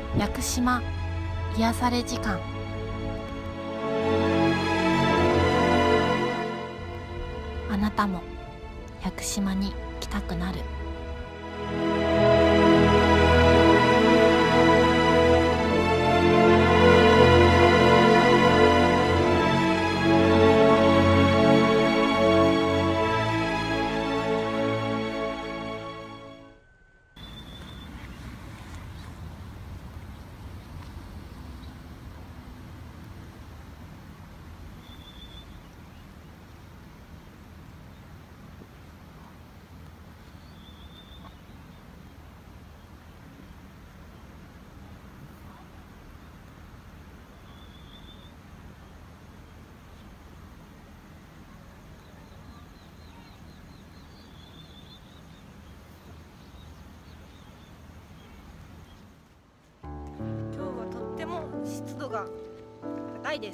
屋久島癒され時間。あなたも屋久島に来たくなる。 湿度が高いです。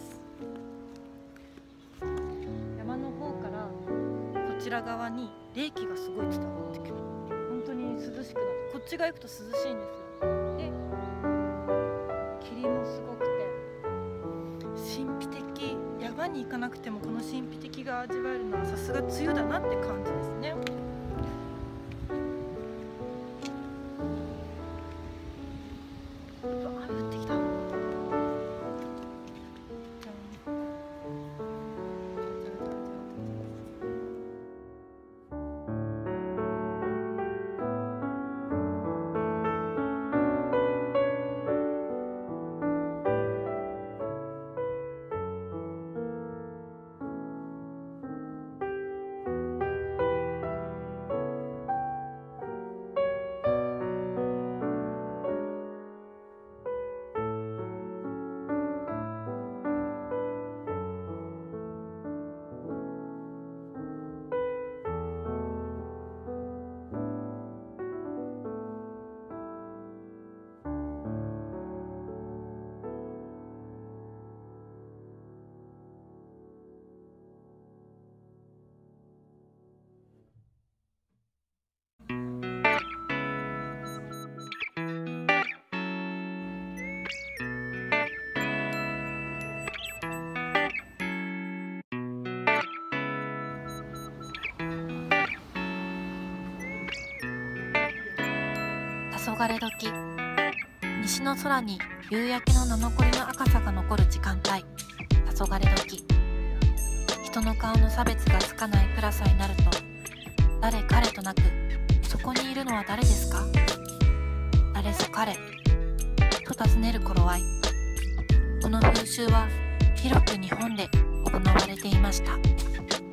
山の方からこちら側に冷気がすごい伝わってくる。本当に涼しくなって、こっちが行くと涼しいんですよ。で、霧もすごくて神秘的。山に行かなくてもこの神秘的が味わえるのはさすが梅雨だなって感じですね。雨降ってきた。 黄昏時、西の空に夕焼けの名残の赤さが残る時間帯。黄昏時、人の顔の差別がつかない暗さになると、誰彼となく、そこにいるのは誰ですか？誰ぞ彼と尋ねる頃合い、この風習は広く日本で行われていました。